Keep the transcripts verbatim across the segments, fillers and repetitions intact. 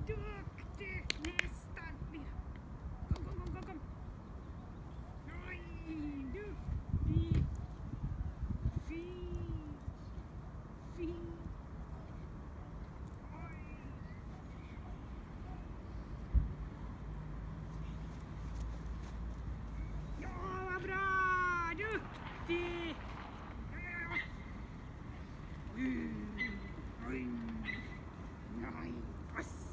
Duktig! Nästan! Kom, kom, kom, kom, kom! Oj, duktig! Fin! Fin! Oj! Ja, vad bra! Duktig! Oj! Oj! Nej, pass!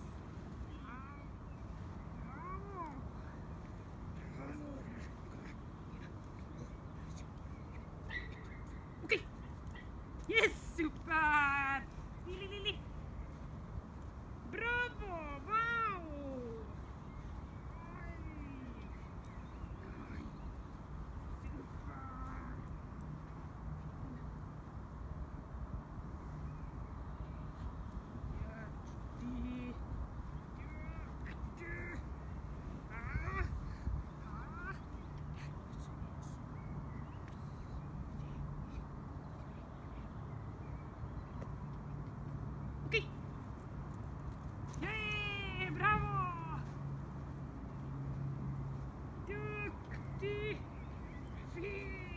Okej! Yes, super! Lili, Lili! Bravo! Wow! Oj! Oj! Super! Duktig! Duktig! Ah! Ah! Okej! Yay! Bravo! Duktig! Fin!